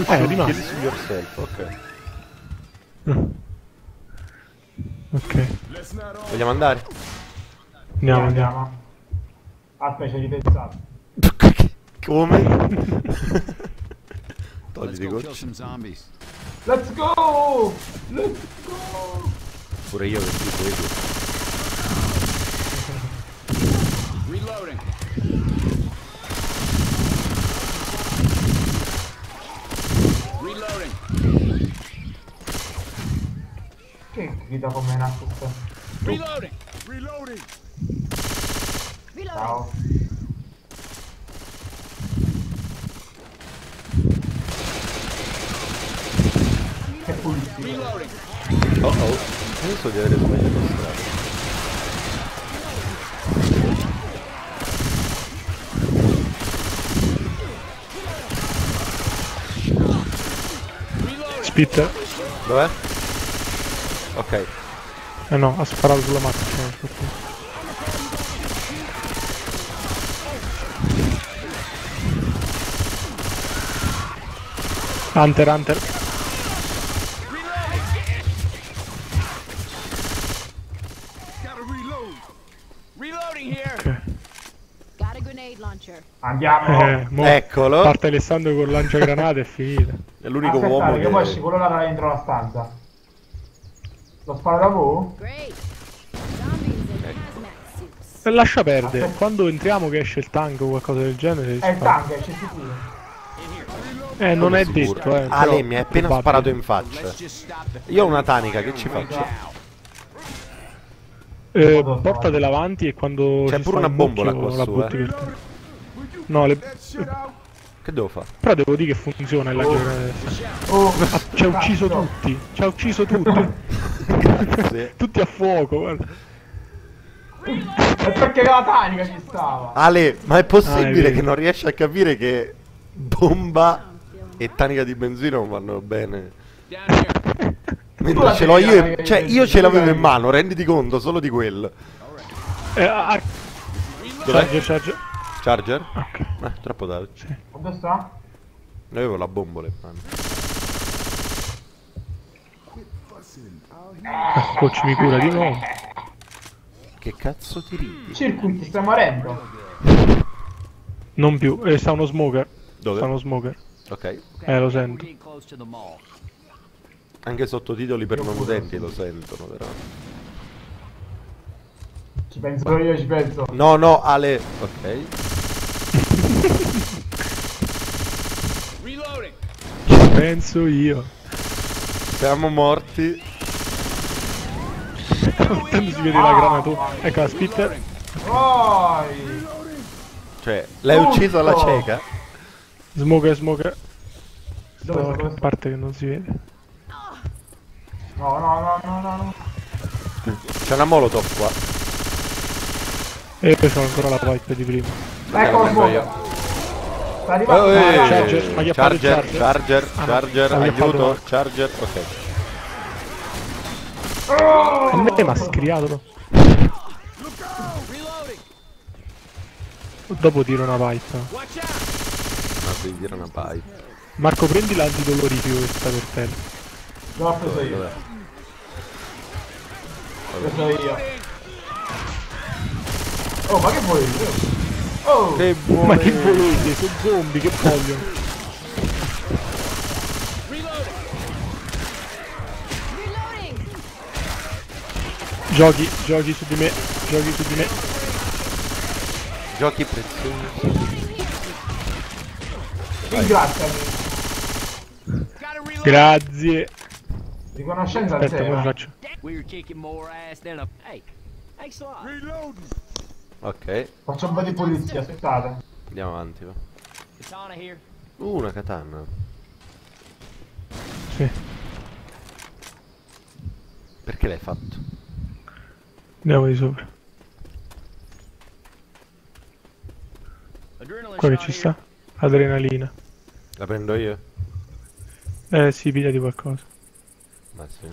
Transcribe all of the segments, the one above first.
Kill rimasto. yourself, ok. Ok. Vogliamo andare? Andiamo. Aspetta, ci hai pensato. Come? Let's Togliti go kill gocci. some zombies. Let's go! Let's go! Pure io che ti seguo. Reloading. Reloading. Che grida come una puttana. Reloading. Ciao. Che pulizio. Reloading. Oh oh. Penso di avere sbagliato strada. Spitter. Dov'è? Ok. Eh no, ha sparato sulla macchina. Aspetta. Hunter, Hunter. Reloading here. Ok. Got a grenade launcher. Andiamo. Mo Eccolo. parte Alessandro con lanciagranate e è finita. È l'unico uomo Aspettate, che poi che... scivolo là dentro la stanza. Lo sparo da voi? Great. Zombies in hazmat suits. E lascia perdere. Quando entriamo che esce il tank o qualcosa del genere. È il spara. tank, c'è sicuro. Non è sicuro. detto, Ale però mi ha appena probabile. sparato in faccia. Let's just stop the Io ho una tanica, che ci faccio? Portatela avanti e quando C'è ci pure sta una il bombola mucchio qua la su, butti per terra. No, Che devo fare? però devo dire che funziona il lanciagranate. Oh, Ci ha ucciso cazzo. tutti. Ci ha ucciso tutti. Grazie. Tutti a fuoco, guarda. È perché la tanica ci stava. Ale, ma è Ah, è possibile vero. che non riesci a capire che bomba e tanica di benzina non vanno bene? down here. Mentre ce l'ho io, cioè io ce l'avevo in mano, renditi conto solo di quello. Charger, charger. Charger? Ok. Troppo tardi. Dove sta? Avevo la bombola in mano. Coach mi cura di nuovo. Che cazzo ti ridi? Circuit, sta morendo. Non più. Sta uno smoker. Dove? Sta uno smoker. Ok. Lo sento. We're getting close to the mall. Anche sottotitoli per non utenti lo sentono, però. Ci penso io, ci penso. No, no, Ale. Ok. Reloading. Ci penso io. Siamo morti. Tanto si vede la granatona. Ecco la spitter. Vai! Cioè, l'hai ucciso alla Tutto. cieca? Smoker, smoker. Dove sta? A Dove sta? parte che non si vede. No, no, no, no, no, no. C'è una molotov qua. E io c'ho ancora la pipe di prima. Ecco lo prendo io. smoke. Sta arrivando. Charger, ma chi ha fatto il Charger, charger? charger, charger, Ah, no, aiuto, fatto- charger, ok. A me mi ha scriato. Reloading. Dopo tiro una pipe. Watch out. Ma devi dire una pipe. Marco, prendi l'antidolorifico che sta per terra. L'ho preso io. Dov'è? L'ho preso io. Oh, ma che vuoi? Oh! Che buone. Ma che volete? Sono zombie, che vogliono? Reloading. Reloading. Giochi su di me. Giochi su di me. Giochi preziosi. Ringraziami. Gotta reload. Grazie. Riconoscenza Aspetta, zero. come faccio? We were kicking more ass than a. Hey, thanks a lot. Ok, Faccio un po' di pulizia, aspettate. andiamo avanti. Va. Katana here. Una katana. Sì. Perché l'hai fatto? Andiamo di sopra. Adrenaline Qua che shot ci here. sta? Adrenalina. La prendo io? Sì, piglia di qualcosa. Ma sì.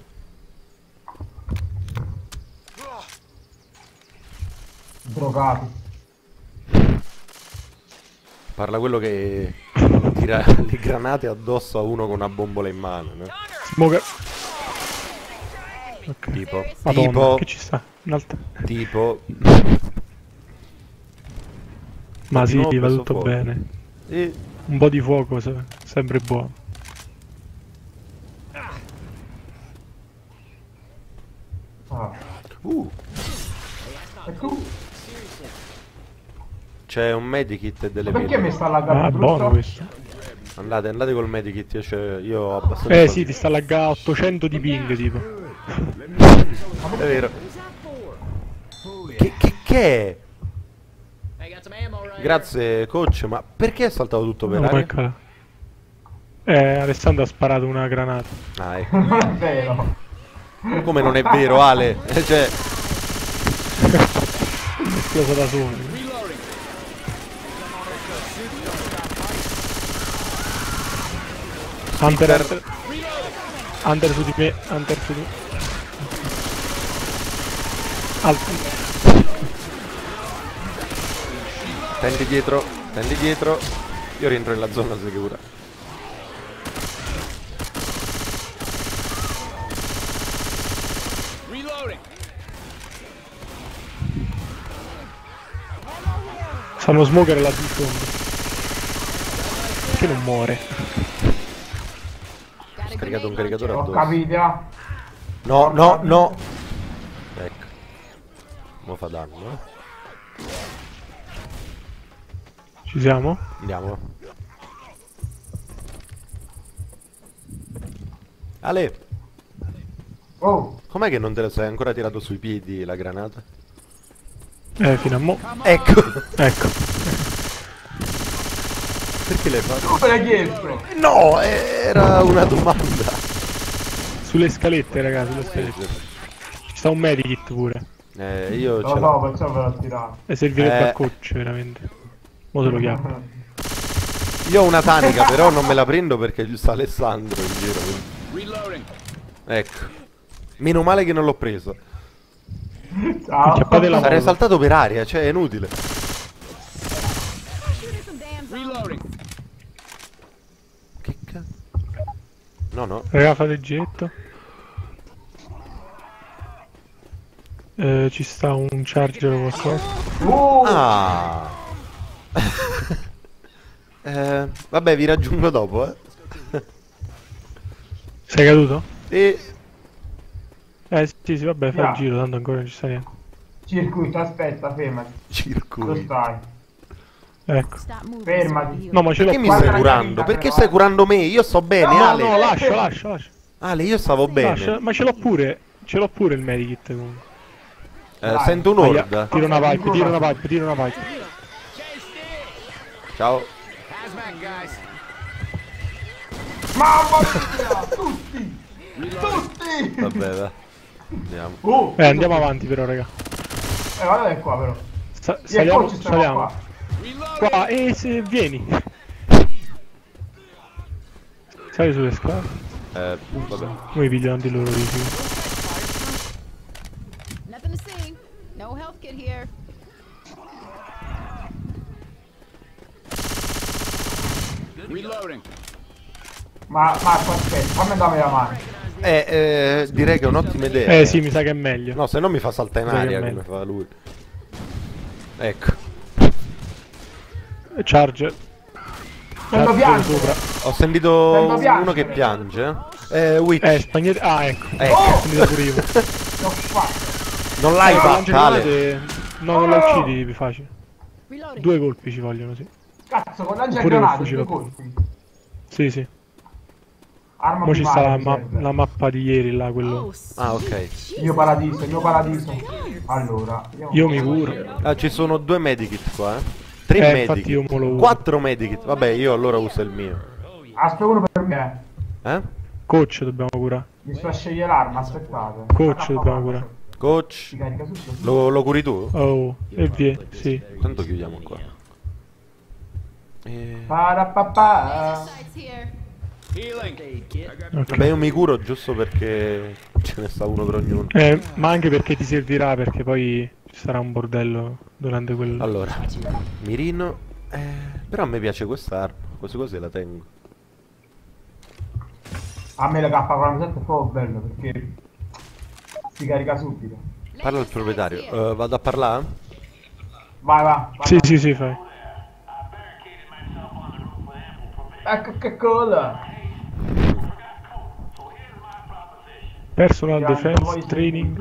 Drogati. Parla quello che tira le granate addosso a uno con una bombola in mano, no? Smoker. Ok. Tipo, Madonna, tipo, che ci sta? Un'altra. tipo. Ma Di sì, nuovo va preso tutto fuoco. bene. E Un po' di fuoco, sempre buono. Ah. E tu? c'è un medikit e delle Ma perché mi pillole. sta laggando Ah, buono brutto? questo. Andate col medikit, io ho abbastanza. Eh sì, ti sta laggando a 800 di ping, tipo. È vero. Che è? Hey, got some ammo right Grazie coach, ma perché è saltato tutto per No, aria? eccola. Alessandro ha sparato una granata. Ah, ecco. Non è vero. Come non è vero, Ale? Cioè, Esplosa da solo. Hunter, Hunter su di me, Hunter su di me. tendi dietro. Io rientro nella zona sicura. Reloading. Fanno smoker là di fondo. Che non muore. Got a Scaricato un grenade caricatore Ho addosso. capito. No. Ecco. Mo fa danno, eh. Ci siamo? Andiamo. Ale, Oh, com'è che non te la sei ancora tirato sui piedi la granata? Fino a mo'. Ecco. Ecco. Perché l'hai fatto? come l'hai chiesto? No, era una domanda. Sulle scalette, ragazzi, sulle scalette. Ci sta un medikit pure. Io Lo ce so, l'ho. perciò ve l'ho tirato. E servirebbe Eh. al coach, veramente. Mo se lo chiamo. Io ho una tanica, però non me la prendo perché ci sta Alessandro in giro. quindi- Reloading. Ecco. Meno male che non l'ho preso. Ciao. Acchiappate la Sarei molla. saltato per aria, cioè è inutile. Shooting some damn zombies. Reloading. Che cazzo? No. Raga, fate getto. Ci sta un charger o qualcosa. Ah. Vabbè, vi raggiungo dopo, eh. Sei caduto? E Sì, vabbè, fai Yeah. il giro, tanto ancora non ci sta niente. Circuito, aspetta, fermati. Dove circuito. stai? Ecco. Stop moving. Fermati. No, ma ce l'ho Perché mi qua. Guarda stai la curando? grinta, Perché però, stai curando me? Io sto bene, No, Ale. No, lascia. Ale, io stavo Lascia, bene. ma ce l'ho pure il medikit comunque. Sento Aia, un'orda. tira una pipe. Ciao. Hazmat, guys. Mamma mia! Tutti! Tutti! Vabbè, dai. Andiamo. Andiamo avanti però, raga. Guarda qua però. Saliamo, Ci stiamo saliamo. qua. Reloading. Qua, se vieni. Sali sulle scale. Vabbè. Noi pigliamo di loro rifiuti. Nothing to see. No health kit here. Reloading. Ma Marco, aspetta, fammi darmi la mano. Direi che è un'ottima idea. Sì, mi sa che è meglio. No, se no mi fa saltare in Dai, aria che come fa lui. Ecco. Charger. Sento piangere. sopra. Ho sentito Sento piangere. uno che piange. Witch. Spagnolo. Ah, ecco. Oh! Finita pure io. L'ho fatto. Non l'hai Lancia fatta, Ale. granate. No, non la uccidi, più facile. Reloading. 2 colpi ci vogliono, sì. Cazzo, con lancia Oppure granate, col fucile 2 colpi. Sì. Arma Poi ci sta primaria, la, mi serve. la mappa di ieri là, quello. Oh, Ah, ok. Jesus. Il mio paradiso. Allora, Io mi curo. Ah, ci sono 2 medikit qua, eh. 3 Infatti io me lo medikit. uso. 4 medikit. Vabbè, io allora uso il mio. aspetta uno per me. Coach dobbiamo curare. Mi sto a scegliere l'arma, aspettate. Coach dobbiamo curare. Coach. Si carica tutto. Lo curi tu? Oh, e via, sì. Tanto chiudiamo qua. Parapapà. Sights here. Healing. Ok. Vabbè, io mi curo giusto perché ce ne sta uno per ognuno. Ma anche perché ti servirà, perché poi ci sarà un bordello durante quel... Allora, mirino. Però a me piace quest'arma. Quasi quasi la tengo. A me la K47 è proprio bello perché si carica subito. Parla al proprietario. Vado a parlare? Vai, va. Sì, sì, sì, fai. Ecco che cola. Personal Grande, defense poi- training.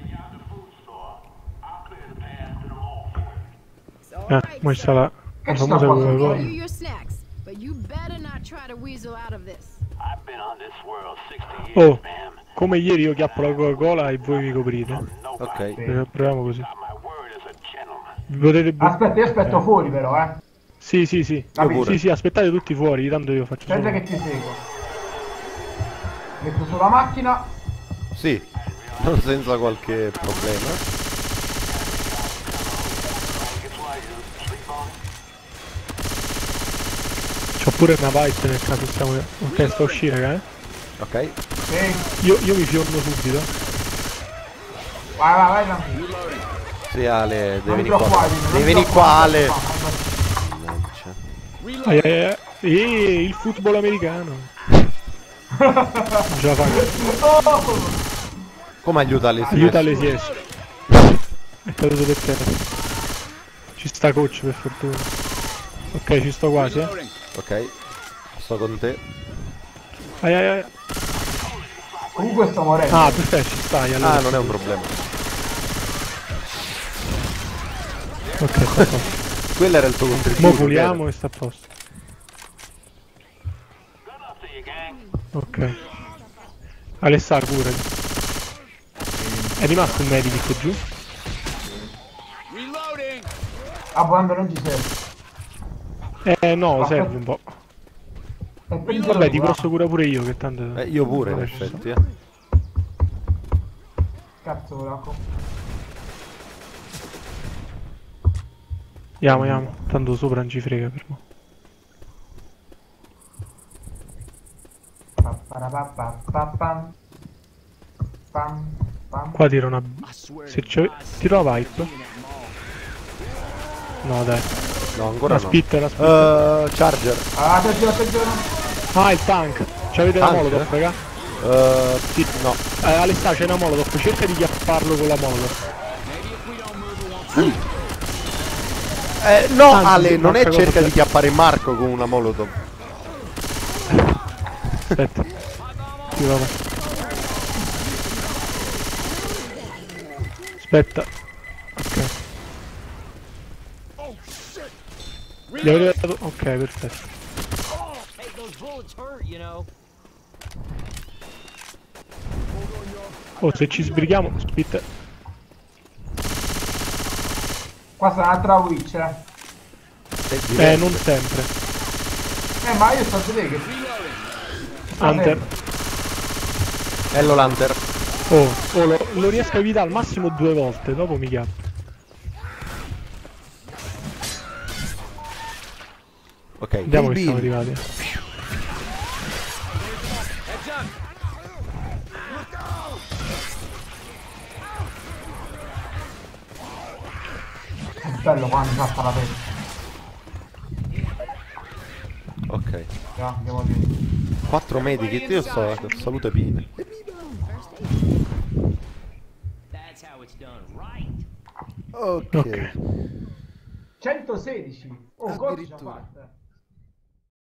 It's all right, Mo' ci sta la Che famosa sta qua? Give Coca-Cola. you your snacks, but you better not try to weasel out of this. I've been on this world 60 years, Oh, ma'am. come ieri io chiappo la Coca-Cola e voi mi coprite. Ok. Proviamo così. My word as a gentleman. Vi potete Aspetta, io aspetto fuori però, Sì, sì, sì. Capito. Sì, sì, aspettate tutti fuori, tanto io faccio Aspetta solo. che ti seguo. Metto sulla macchina. Sì. Non senza qualche problema. C'ho pure una pipe nel caso stiamo. Ok, sta a uscire, raga, Ok. Ok. Io mi fionno subito. Vai, vai, vai tranquillo. Sì, Ale, Non devi venire troppo qua. agile, non Devi venire troppo qua, Ale. agile. Mannaggia. Il football americano. Non ce la fa. Oh! Come aiuta le Aiuta le sieste. È caduto per terra. Ci sta coach per fortuna. Ok, ci sto quasi, Ok. Sto con te. Ai ai ai. Comunque sto morendo. Ah, perfetto, ci stai allora. Ah, non è un problema. Ok, sta a posto. Quello era il tuo contributo. Mo puliamo e sta a posto. Ok. Alessar, curati. È rimasto un medic giù? Ah, quando non ci serve. No, Ma serve un po'. È per il Vabbè, ti gioco, posso cura pure io che tanto. Io pure, in Vabbè, ci sto. effetti, Cazzo, Rocco. Andiamo. Tanto sopra non ci frega per mo'. Pam. Pam. Qua tiro una. I swear Se to c'è. God, Tiro la pipe. in that mall. No, dai. No, ancora La no. spitta, la spitta. Charger. Ah, attenzione. Ah, il tank. C'avete la Tank? molotov, raga? Sì, no. Alessà, c'è una molotov. Cerca di chiapparlo con la molotov. No, Anzi, Ale, non è un'altra cosa cerca di per- chiappare Marco con una molotov. Aspetta. Sì, vabbè. Aspetta. Ok. Gli avete dato. Ok, perfetto. Hey, those bullets hurt, you know. Oh, se ci sbrighiamo. Aspetta. Qua sta un'altra witch, Non sempre. ma io sto a vedere che... Hunter. Hello Lanter. Oh, lo riesco a evitare al massimo 2 volte. Dopo mi chiappo. Ok, Vediamo Kill che siamo Bill. arrivati. È bello quando salta la testa. Ok. Andiamo di... 4 medikit, io sto a salute piene. That's how it's done, right? Ok. Ok. 116. Oh, cosa ci ha Addirittura. fatto?